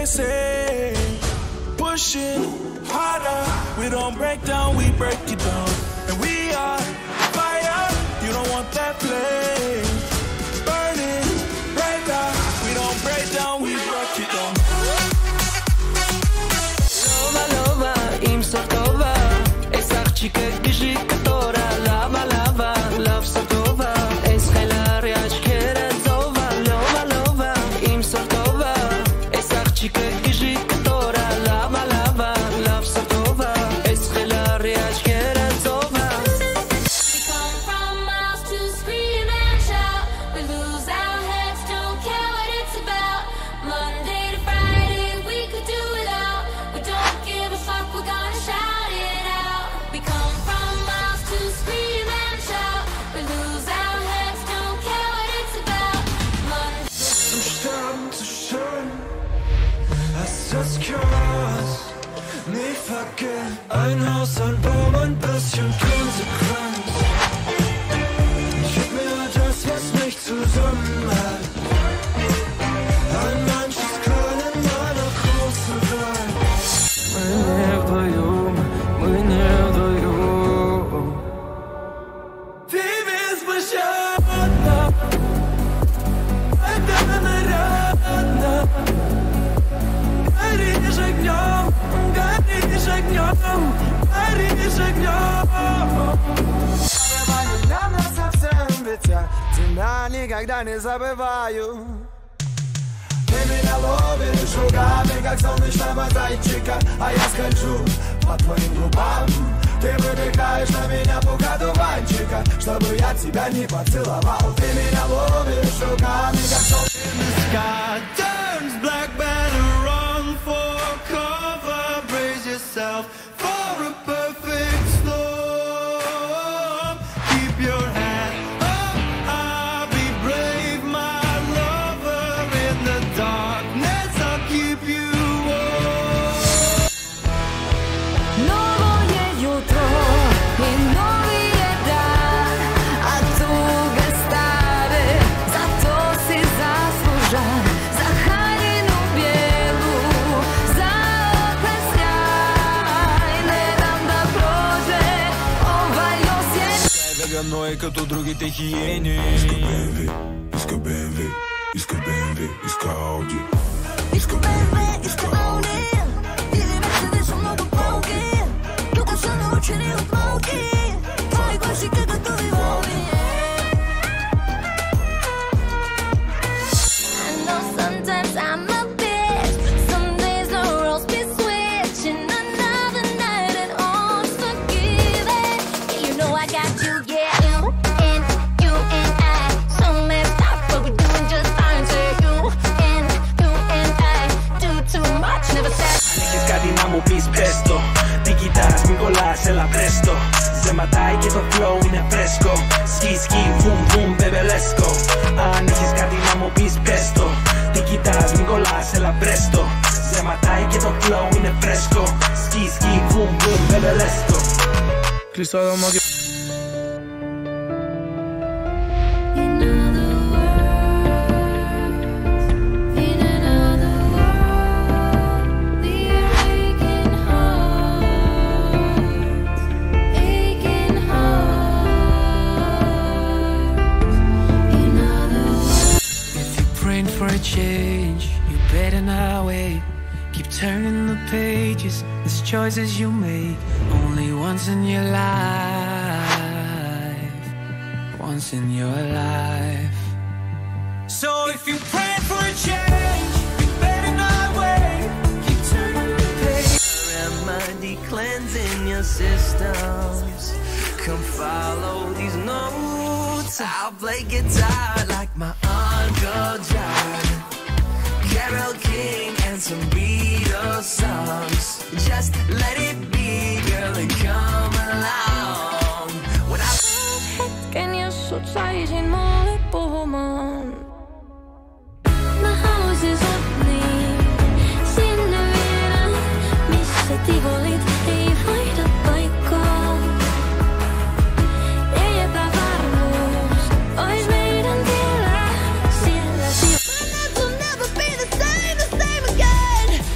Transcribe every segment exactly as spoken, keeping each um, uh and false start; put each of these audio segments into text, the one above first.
say. Pushing harder, we don't break down, we break it down. And we are fire, you don't want that flame. Burning brighter, we don't break down, we break it down. Lova, lova, им сортова, es archique biji katora, lava, lava, love sotova, es helariach kerezova, lova, lova, im sortova, es archique biji katora, lava, lava, love sotova, es helariach kerezova. We come from miles to scream and shout, we lose our heads, don't care what it's about. Monday to Friday, we could do without. We don't give a fuck, we're gonna shout it out. We come from miles to scream and shout, we lose our heads, don't care what it's about. Monday. Zu sterben, zu schön, hast das gehört? Nie vergessen, ein Haus, ein Baum, ein bisschen Konsequenz. Ich geb mir das, was mich zusammenhält. Ein manches Können meiner großen Welt. Мы не вдвоем, мы не вдвоем. Ты беспощадна, это нарядно. Горишь огнем, горишь огнем, горишь огнем. Забываю на совсем, ведь я тебя никогда не забываю. Ты меня ловишь руками, как солнечного зайчика, а я скольжу по твоим губам. Ты выдыхаешь на меня пуха дуванчика, чтобы я тебя не поцеловал. Ты меня ловишь руками, как солнечный sky turns black, better run for cover. Brace yourself for a perfect storm. Keep your head up, I'll be brave, my lover. In the darkness, I'll keep you warm. Novo je jutro i novi je dan, a tuge stare, zato si zaslužan za haljinu bijelu, za opet sjaj. Ne dam da prođe ovaj osjećaj. Веганой, като другите хиени. Иска Б М В, иска Б М В, иска Ауди. Isko B M W, isko Audi, ili Mercedes su mnogo pogi, dugo sam naučeni od mogi, tvoji glaši kada to i voli. I know sometimes I'm a bitch, some days the roles be switching. Another night and all's forgiven. Yeah, you know I got you, yeah. You and you and I, so messed up, but we're doing just fine. Say you and you and I do too much, never said. Έχεις κάτι να μου πεις πες το. Τι κοιτάς μην κολλάς έλα πρέστο. Ζεματάει και το flow είναι φρέσκο. Σκι σκι βουμ βουμ baby let's go. Αν έχεις κάτι να μου πεις πες το. Τι κοιτάς μην κολλάς έλα πρέστο. Ζεματάει και το flow είναι φρέσκο. Σκι σκι βουμ βουμ baby let's go. Κλειστό δωμό και... In another world, we are aching hearts, aching hearts. In other words. If you're praying for a change, you better not wait. Keep turning the pages, there's choices you make only once in your life, once in your life. So if you pray for a change, you better not wait. Keep turning the page. Remedy cleansing your systems. Come follow these notes. I'll play guitar like my Uncle John, Carole King and some Beatles songs. Just let it be, girl, and come along. When I Hetken, jos sut saisin mulle puhumaan. Mä haluaisin sut niin sinne vielä, missä tivolit ei vaihda paikkaa. Ei epävarmuus ois meidän tiellä siellä. But life will never be the same, the same again.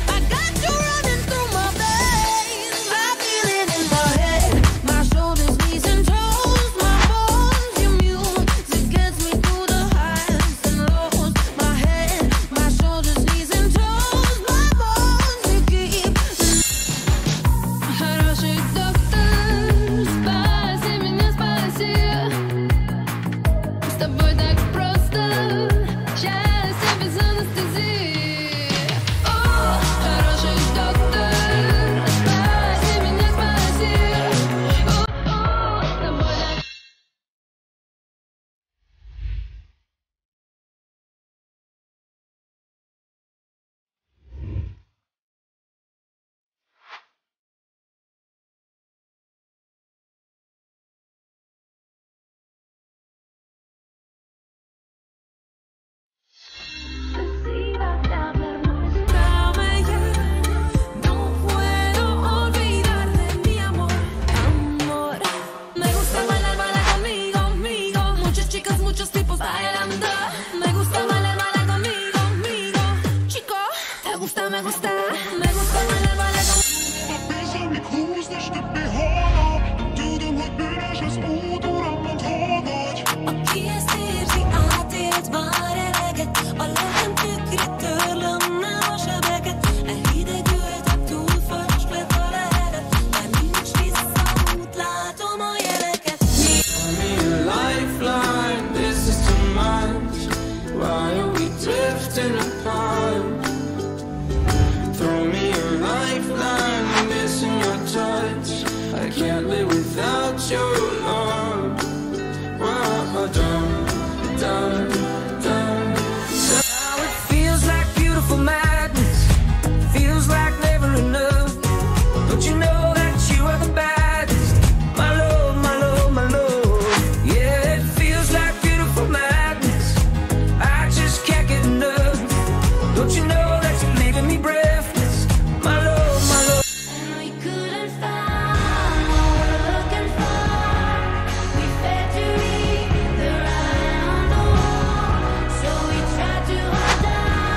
I can't live without your love. Wow, dum, dum, dum. Now it feels like beautiful madness. Feels like never enough. Don't you know that you are the baddest? My love, my love, my love. Yeah, it feels like beautiful madness. I just can't get enough. Don't you know that you're leaving me breathless? My love, my love. And we couldn't find what we're looking for. We failed to read the writing on the wall. So we tried to hold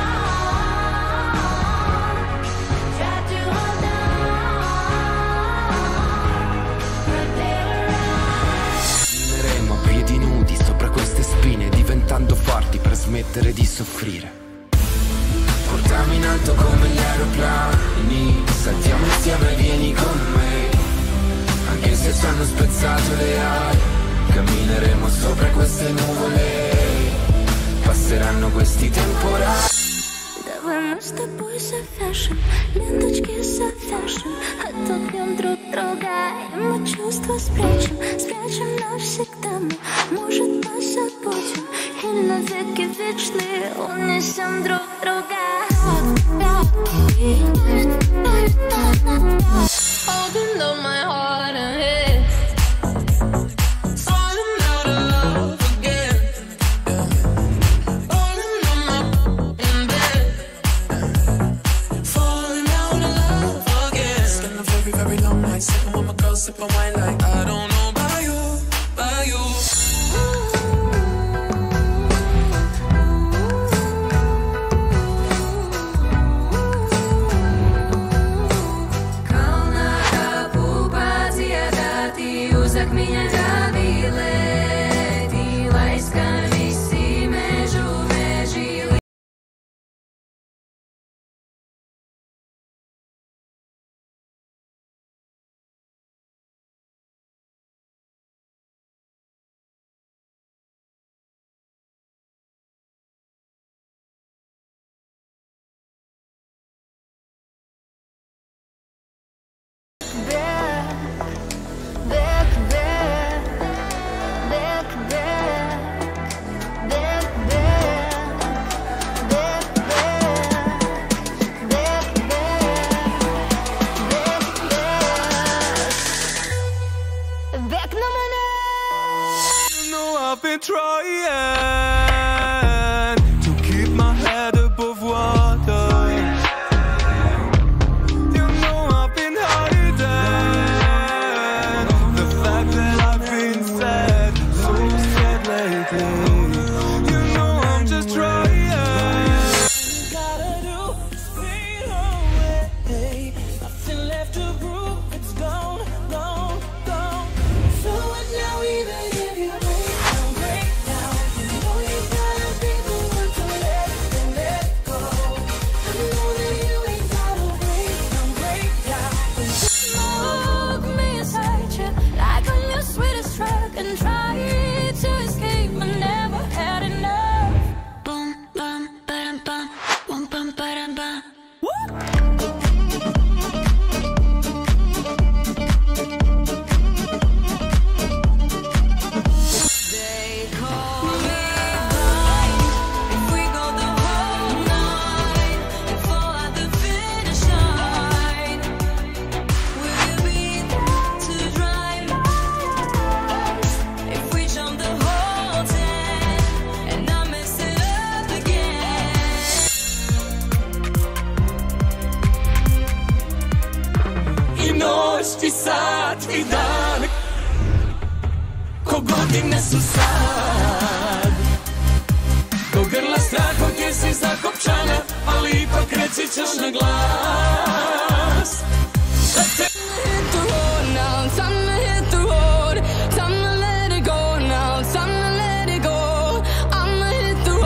on, tried to hold on, but they were right. Cammineremo a piedi nudi sopra queste spine, diventando forti per smettere di soffrire. Portami in alto come gli aeroplani, saltiamo insieme, vieni con me. Anche se ci hanno spezzato le ali, cammineremo sopra queste nuvole. Passeranno questi temporali. Давай мы с тобой завяжем, ленточки завяжем, отдохнем друг друга, и мы чувства спрячем, спрячем навсегда мы, может, позабудем, и навеки вечные унесем друг друга. Holding on my heart and head, falling out of love again. Falling on my bed, falling out of love again. It's been a very, very long night, sitting with my girl, sipping wine like I don't know about you, about you. Uzak меня забилeti, laiskami si među međili. Back, back, back, back, back, back, back, back, back no money. You know I've been trying to keep my head above water. You know I've been hiding the fact that I've been sad, so sad lately. You know I'm just trying. Gotta do is fade away. Nothing left to prove, it's gone, gone, gone. So what now, even if you break down, break down, you know you gotta be the one to let it and let go. I know that you ain't gotta break down, break down. Smoke me inside you like on your sweetest track and try to escape, but never had enough. Boom, bum, ba-dum, bum, boom, bum, ba-dum, bum. They call me blind. If we go the whole night and fall at the finish line, will you be there to drive us? If we jump the whole ten and I mess it up again. I noć, i sat, i dan, ko godine su sad. Do grla strahom gdje si zakopčana, ali ipak reći ćeš na glas da te Hit the road now, time to hit the road, time to let it go now, time to let it go. I'ma hit the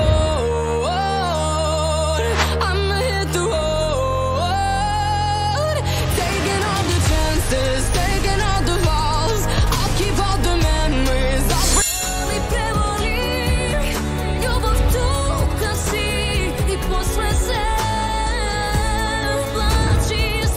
road, I'ma hit the road. Taking all the chances, taking all the falls. I'll keep all the memories. I'll Mi prevolim, ljubav tu kad si i posle se plači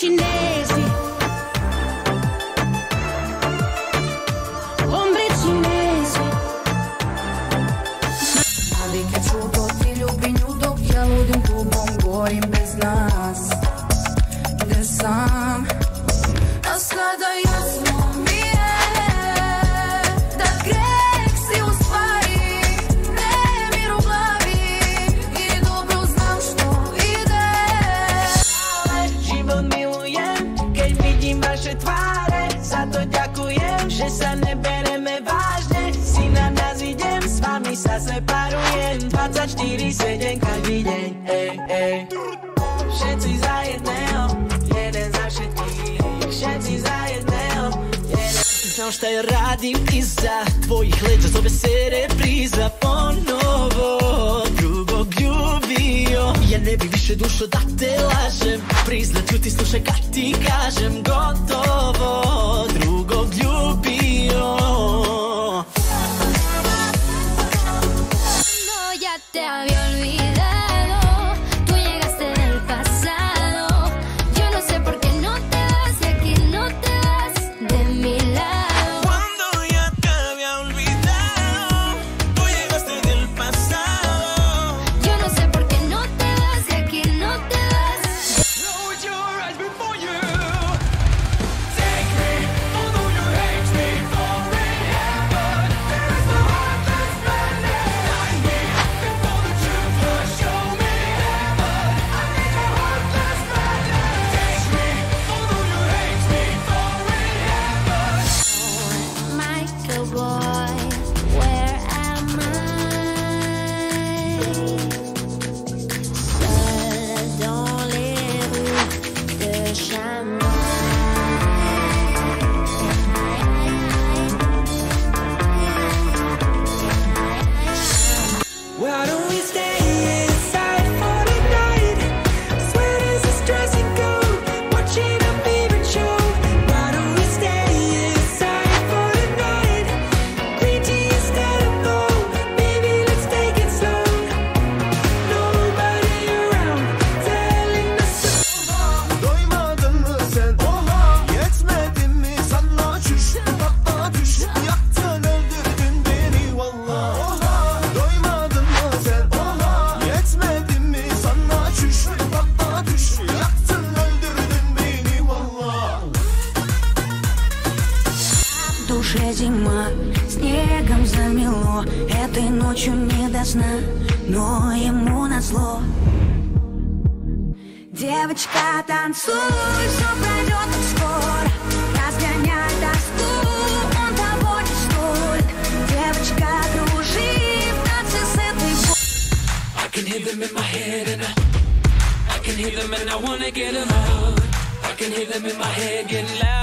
cinesi, ombre cinesi. Ali kad čudo ti ljubim nju dok ja ludim klubom gorim bez nas. Gde sam, a sada jasno mi je da greh si u stvari nemir u glavi i dobro znam što ide. Život milujem keď vidím vaše tváre, za to ďakujem, že sa nebereme vážne. Si na nás idem, s vami sa separujem dvadsaťštyri sedem každý deň, ej, ej. Všetci za jedného, jeden za všetkých, všetci za jedného, jeden. Znam šta ja radim iza tvojih leđa, zove se repriza ponovo. Drugog ljubio, ja ne bi više dušo da te lažem, priznat ću ti, slušaj kad ti kažem gotovo. Drugog ljubio. No, ya te había olvidado, tú llegaste del pasado. Yo no sé por qué no te vas de aquí, no te vas de mi lado. Cuando ya te había olvidado, tú llegaste del pasado. Yo no sé por qué no te vas de aquí, no te vas. Close your eyes before you take me, although you hate me forever. There is no heartless man like me. Before the truth will show me heaven. I need a heartless man. Take me, although you hate me forever. Michael boy, where am I? Seul dans les rues de Shanghai. Why don't we stay inside for the night? Sweaters is dressing coat, watching a favorite show. Why don't we stay inside for the night? Green tea instead of gold, baby, let's take it slow. Nobody around, telling us so. Doymadın mı sen? Oha! Yetmedi mi sana çüş? Patla düş, yaktın öldürdün beni valla. Oha! Doymadın mı sen? Oha! Yetmedi mi sana çüş? Patla düş, yaktın öldürdün beni valla. В душе зима, снегом замело. Этой ночью не до сна, но ему назло. Девочка, танцуй, все пройдет так скоро. Разгоняй тоску, он того не стоит. Девочка, кружи в танце с этой болью. I can hear them in my head and I, I can hear them and I wanna get them out. I can hear them in my head getting loud.